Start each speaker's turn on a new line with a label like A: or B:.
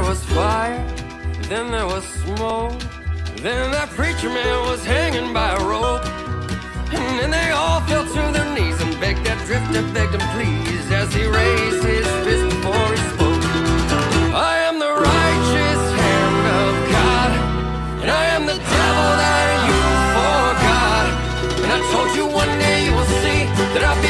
A: was fire, then there was smoke. Then that preacher man was hanging by a rope. And then they all fell to their knees and begged that drifter, begged him please, as he raised his fist before he spoke. I am the righteous hand of God, and I am the devil that you forgot. And I told you one day you will see that I'll be